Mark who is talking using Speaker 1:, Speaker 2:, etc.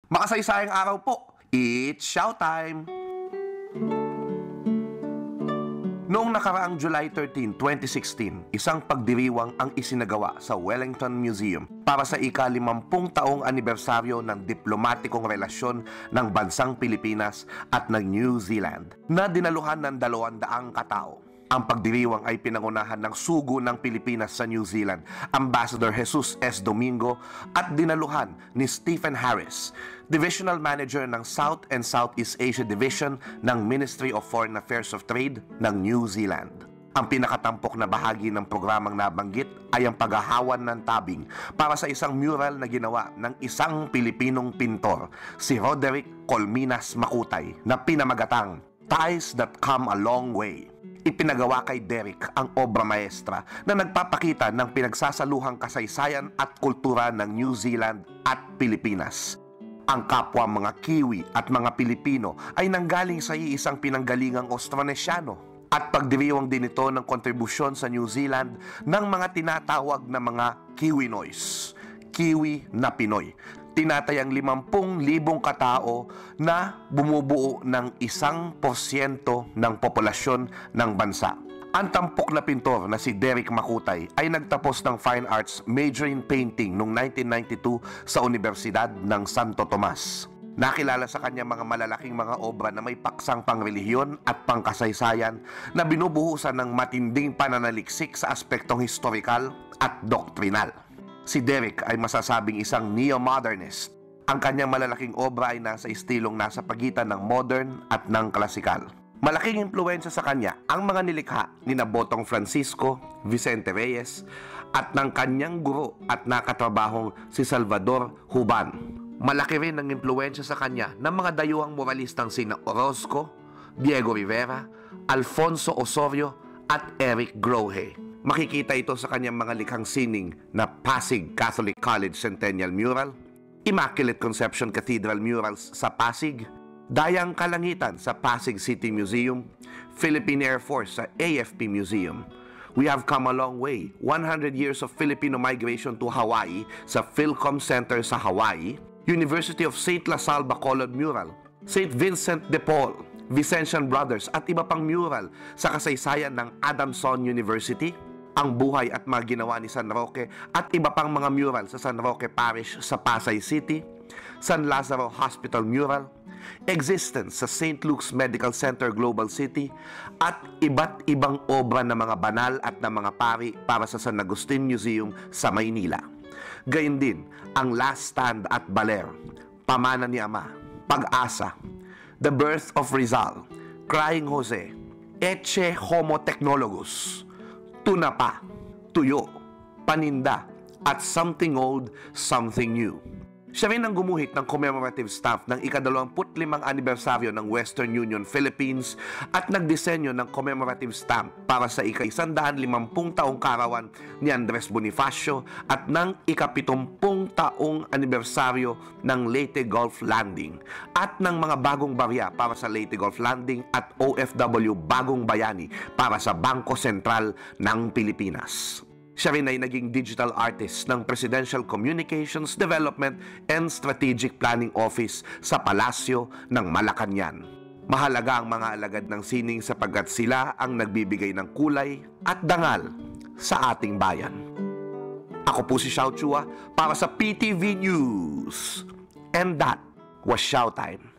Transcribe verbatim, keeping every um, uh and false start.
Speaker 1: Makasaysayang araw po, it's Xiao Time! Noong nakaraang July thirteenth, twenty sixteen, isang pagdiriwang ang isinagawa sa Wellington Museum para sa ika-limampung taong anibersaryo ng diplomatikong relasyon ng bansang Pilipinas at ng New Zealand na dinaluhan ng dalawang daang katao. Ang pagdiriwang ay pinangunahan ng sugo ng Pilipinas sa New Zealand, Ambassador Jesus S. Domingo, at dinaluhan ni Stephen Harris, Divisional Manager ng South and Southeast Asia Division ng Ministry of Foreign Affairs of Trade ng New Zealand. Ang pinakatampok na bahagi ng programang nabanggit ay ang paghahawan ng tabing para sa isang mural na ginawa ng isang Pilipinong pintor, si Derrick Macutay, na pinamagatang Ties That Come a Long Way. Ipinagawa kay Derrick ang obra maestra na nagpapakita ng pinagsasaluhang kasaysayan at kultura ng New Zealand at Pilipinas. Ang kapwa mga Kiwi at mga Pilipino ay nanggaling sa iisang pinanggalingang Austronesyano at pagdiriwang din ito ng kontribusyon sa New Zealand ng mga tinatawag na mga Kiwinoys, Kiwi na Pinoy. Tinatayang limampung libong katao na bumubuo ng isang porsyento ng populasyon ng bansa. Ang tampok na pintor na si Derrick Macutay ay nagtapos ng Fine Arts Major in Painting noong nineteen ninety-two sa Universidad ng Santo Tomas. Nakilala sa kanya mga malalaking mga obra na may paksang pangrelihiyon at pangkasaysayan na binubuhusan ng matinding pananaliksik sa aspektong historikal at doktrinal. Si Derrick ay masasabing isang neo-modernist. Ang kanyang malalaking obra ay nasa estilong nasa pagitan ng modern at ng klasikal. Malaking impluwensya sa kanya ang mga nilikha ni Botong Francisco, Vicente Reyes, at ng kanyang guro at nakatrabahong si Salvador Huban. Malaki rin ang impluwensya sa kanya ng mga dayuhang moralistang sina Orozco, Diego Rivera, Alfonso Osorio at Eric Grohe. Makikita ito sa kanyang mga likhang sining na Pasig Catholic College Centennial Mural, Immaculate Conception Cathedral Murals sa Pasig, Dayang Kalangitan sa Pasig City Museum, Philippine Air Force sa A F P Museum. We have come a long way, one hundred years of Filipino migration to Hawaii sa Philcom Center sa Hawaii, University of Saint La Salle Bacolod Mural, Saint Vincent de Paul, Vincentian Brothers at iba pang mural sa kasaysayan ng Adamson University, ang buhay at mga ginawa ni San Roque at iba pang mga mural sa San Roque Parish sa Pasay City, San Lazaro Hospital Mural, existence sa Saint Luke's Medical Center Global City, at iba't ibang obra ng mga banal at ng mga pari para sa San Agustin Museum sa Maynila. Gayun din ang Last Stand at Baler, Pamana ni Ama, Pag-asa, The Birth of Rizal, Crying Jose, Ecce Homo Technologus, Tunapa, Tuyo, Paninda, at Something Old, Something New. Siya rin ang gumuhit ng commemorative stamp ng ikadalawamput limang anibersaryo ng Western Union Philippines at nagdisenyo ng commemorative stamp para sa ika-isandaan limampung taong karawan ni Andres Bonifacio at ng ikapitumpung taong anibersaryo ng Leyte Gulf Landing at ng mga bagong barya para sa Leyte Gulf Landing at O F W Bagong Bayani para sa Bangko Sentral ng Pilipinas. Siya rin ay naging digital artist ng Presidential Communications Development and Strategic Planning Office sa Palasyo ng Malacañang. Mahalaga ang mga alagad ng sining sapagkat sila ang nagbibigay ng kulay at dangal sa ating bayan. Ako po si Xiao Chua para sa P T V News. And that was Xiao Time.